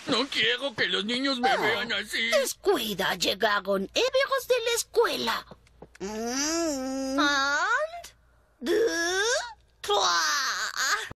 No quiero que los niños me vean así. Descuida, llegaron hijos de la escuela.